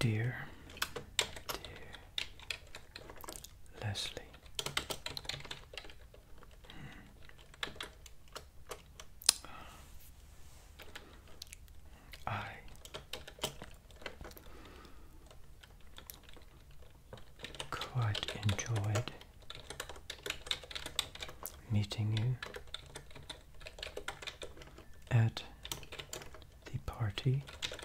dear Leslie. I quite enjoyed meeting you at the party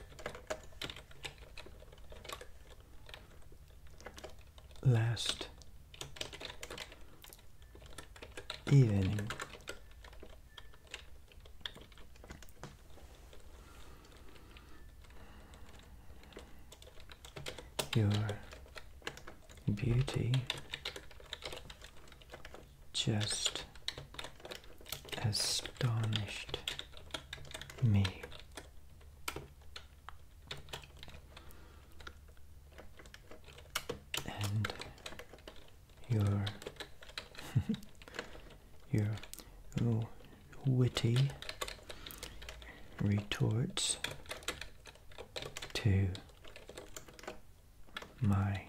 last evening. Your beauty just astonished me. And your your witty retorts to my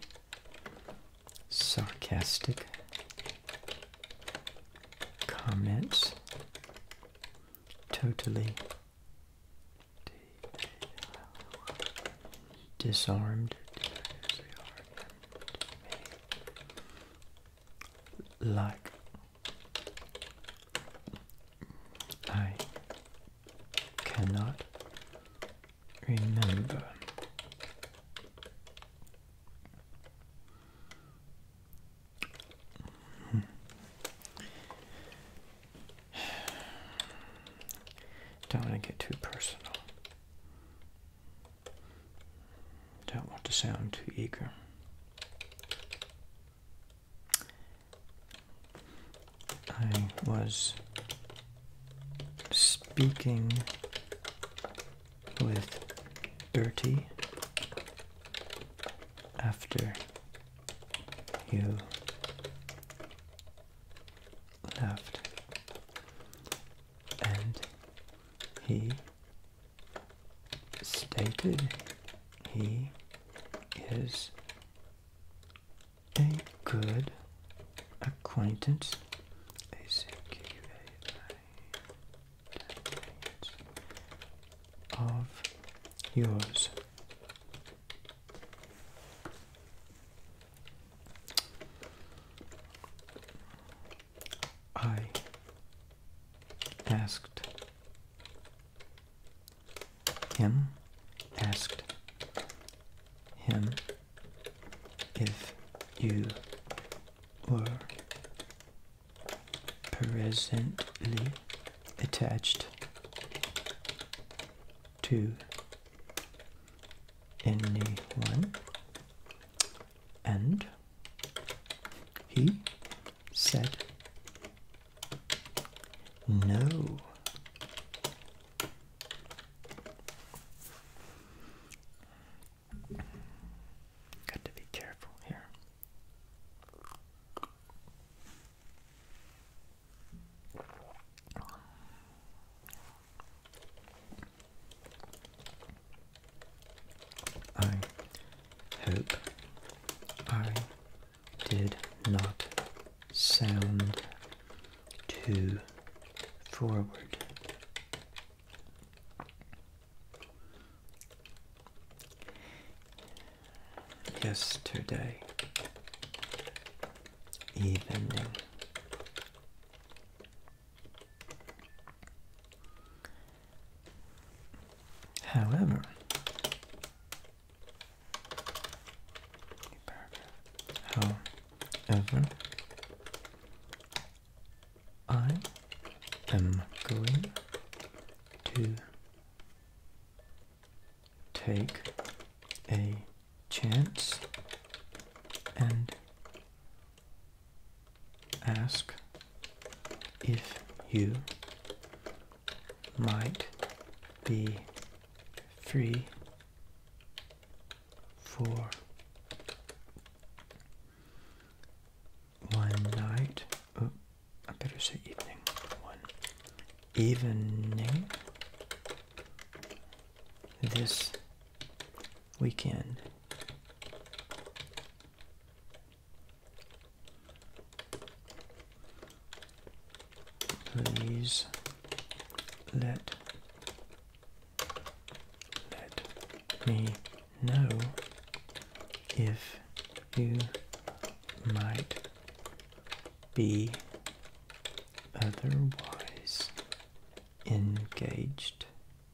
sarcastic comments totally disarmed me, like I cannot remember. Don't want to get too personal. Don't want to sound too eager. I was speaking with Bertie after you left, and he stated he is a good acquaintance of yours. I asked him if you were presently attached to anyone, and he said no. Got to be careful here. I hope I did not sound too forward. Yesterday evening, however, I am going to take a chance and ask if you might be free for one night. Oh, I better say evening. One evening this weekend. please let me know if you might be otherwise engaged.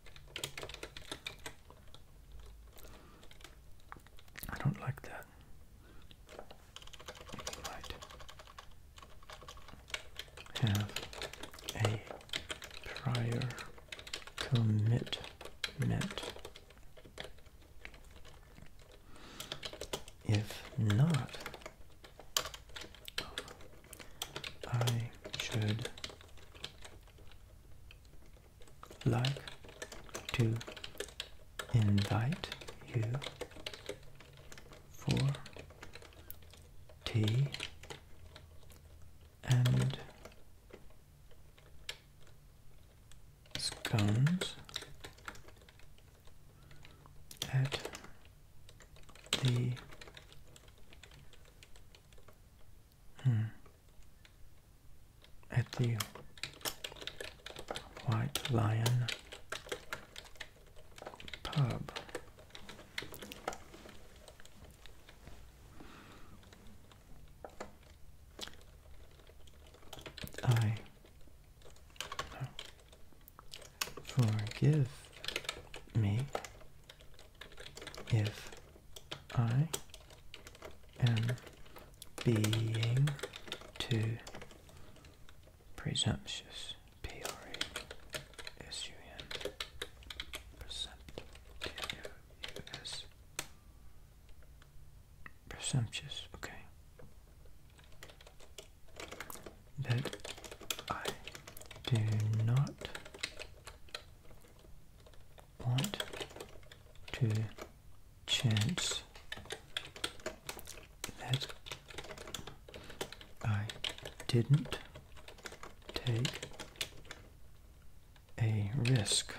I don't like that. You might have a prior commitment. If not, I should like to invite you for tea and scones at the White Lion pub. Forgive me if I am being too presumptuous. P-R-E-S-U-N. Presumptuous. Presumptuous, okay. That I do not want to chance that I didn't take a risk.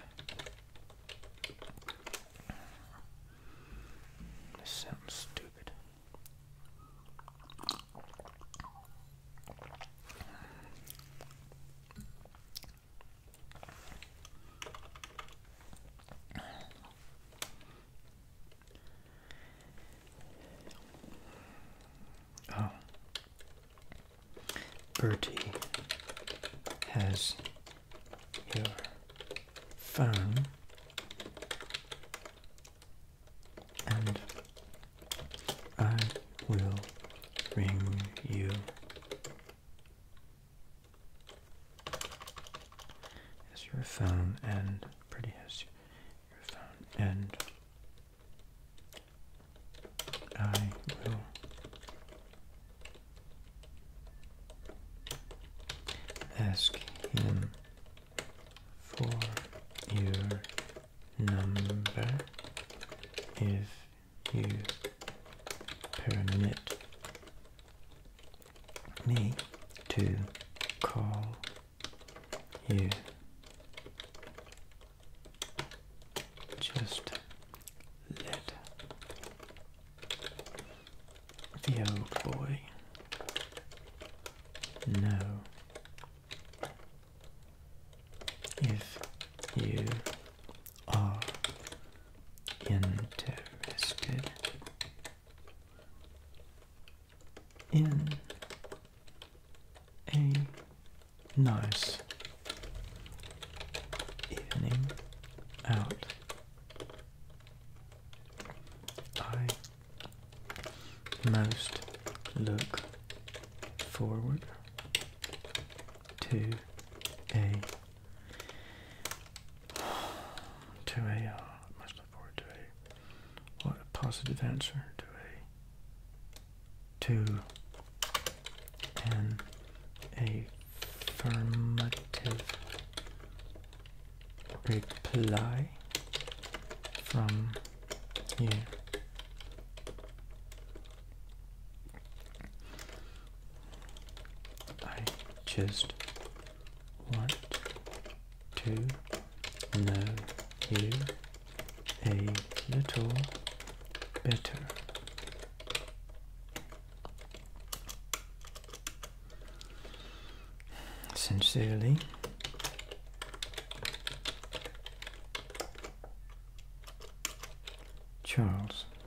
This sounds stupid. Oh. Bertie has your phone and I will ring you. Has your phone and Bertie has your phone and I will ask him for your number if you permit me to call you. Just let the old boy know if you are interested in a nice evening out. I most look forward to must look forward to what a positive answer to an affirmative reply from you. I just want to know you a little better. Sincerely, Charles.